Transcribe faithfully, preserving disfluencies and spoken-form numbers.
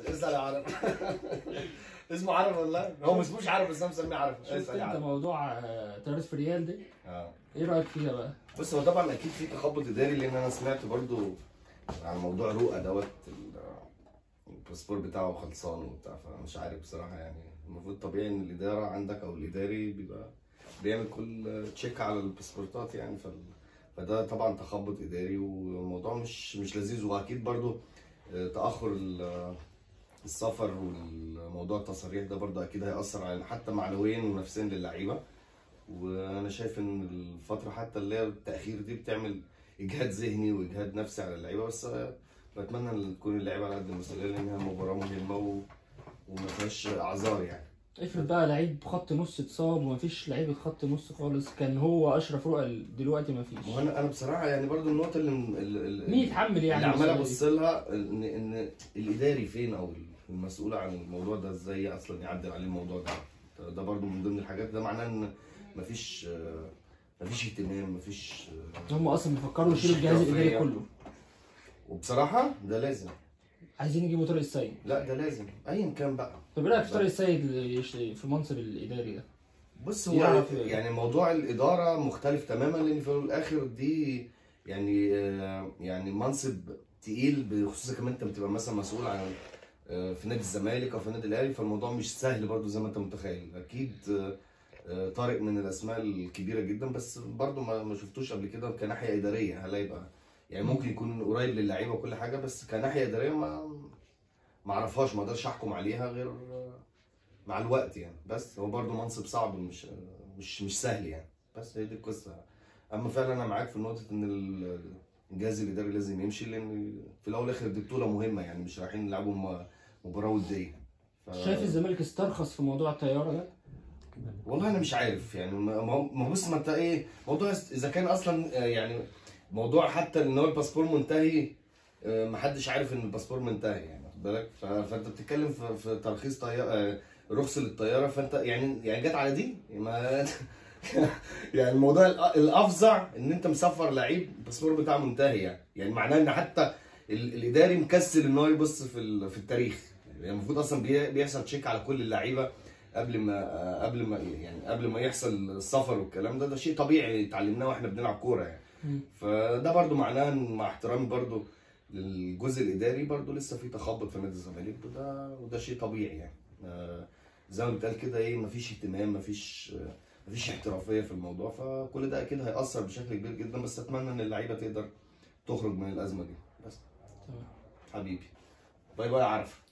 اسال يا عرب. اسمه عرب والله، هو ما اسموش عرب بس انا مسميه عرب. شفت انت موضوع طياره فريال دي؟ اه ايه رايك فيها بقى؟ بص، هو طبعا اكيد في تخبط اداري، لان انا سمعت برضو عن موضوع رؤى دوت الباسبور بتاعه خلصان وبتاع، فمش عارف بصراحه. يعني المفروض طبيعي ان الاداره عندك او الاداري بيبقى بيعمل كل تشيك على الباسبورتات يعني. ف فده طبعا تخبط اداري والموضوع مش مش لذيذ. واكيد برضو تاخر السفر والموضوع التصاريح ده برضو اكيد هيأثر على حتى معنويا ونفسيا للعيبه. وانا شايف ان الفتره حتى اللي هي التاخير دي بتعمل اجهاد ذهني واجهاد نفسي على اللعيبه. بس بتمنى ان تكون اللعيبه على قد المسؤوليه، لانها مباراه مهمه و... وما فيهاش اعذار يعني. افرض بقى لعيب خط نص اتصاب ومفيش لعيبه خط نص خالص، كان هو اشرف رؤى دلوقتي مفيش. ما انا انا بصراحه يعني برضو النقطه اللي اللي مين يتحمل يعني اللي عمال ابص لها ان ان الاداري فين او المسؤول عن الموضوع ده ازاي اصلا يعدل عليه الموضوع ده. ده برضو من ضمن الحاجات. ده معناه ان مفيش مفيش اهتمام، مفيش. هم اصلا بيفكروا يشيلوا الجهاز الاداري كله. وبصراحه ده لازم. عايزين يجيبوا طارق السيد. لا ده لازم ايا كان بقى. طب ايه رايك في طارق السيد في المنصب الاداري ده؟ بص، هو يعني موضوع الاداره مختلف تماما، لان في الاخر دي يعني يعني منصب تقيل، خصوصا كمان انت بتبقى مثلا مسؤول عن في نادي الزمالك او في النادي الاهلي، فالموضوع مش سهل برضو زي ما انت متخيل. اكيد طارق من الاسماء الكبيره جدا، بس برضو ما شفتوش قبل كده كناحيه اداريه. هل هيبقى يعني ممكن يكون قريب للعيبه وكل حاجه، بس كناحيه اداريه ما ما اعرفهاش، ما اقدرش احكم عليها غير مع الوقت يعني. بس هو برضو منصب صعب، مش مش مش سهل يعني. بس هي دي القصه. اما فعلا انا معاك في نقطه ان الجهاز الاداري لازم يمشي، لان في الاول والاخر دي بطوله مهمه يعني، مش رايحين نلعبوا مباراه وديه. ف... شايف الزمالك استرخص في موضوع الطياره ده؟ والله انا مش عارف يعني. ما بص، ما انت ايه موضوع اذا كان اصلا يعني موضوع حتى ان هو الباسبور منتهي، ما حدش عارف ان الباسبور منتهي يعني، واخد بالك؟ فانت بتتكلم في, في ترخيص طياره، رخصه للطياره. فانت يعني يعني جت على دي ما يعني الموضوع الافظع ان انت مسفر لعيب الباسبور بتاعه منتهي يعني. يعني معناه ان حتى الاداري مكسل ان هو يبص في في التاريخ. يعني المفروض اصلا بيحصل تشيك على كل اللعيبه قبل ما قبل ما يعني قبل ما يحصل السفر والكلام ده. ده شيء طبيعي اتعلمناه واحنا بنلعب كوره يعني. فده برضو معناه مع احترامي برضو للجزء الاداري، برضو لسه في تخبط في نادي الزمالك، وده وده شيء طبيعي يعني. زي ما بيتقال كده ايه، مفيش اهتمام، مفيش مفيش احترافيه في الموضوع. فكل ده اكيد هيأثر بشكل كبير جدا. بس اتمنى ان اللعيبه تقدر تخرج من الازمه دي بس. تمام حبيبي. باي باي يا عرف.